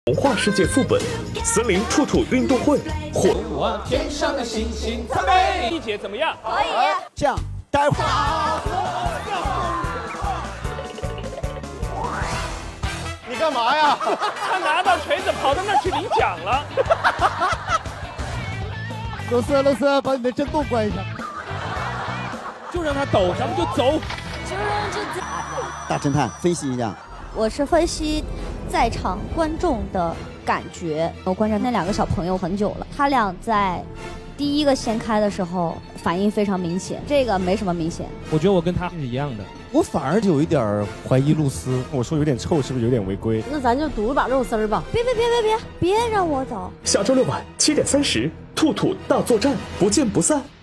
童话世界副本：森林兔兔运动会火。 我天上的星星参北，丽姐怎么样？ 可以。 这样，待会儿。 你干嘛呀？ 他拿到锤子跑到那儿去领奖了。 露丝，把你的震动关一下。 就让他抖，咱们就走。 大侦探分析一下。 我是分析在场观众的感觉。我观察那两个小朋友很久了，他俩在第一个掀开的时候反应非常明显，这个没什么明显。 我觉得我跟他是一样的。 我反而有一点怀疑露丝。 我说有点臭，是不是有点违规？ 那咱就赌一把肉丝儿吧。 别让我走。 下周6晚7点30，兔兔大作战，不见不散。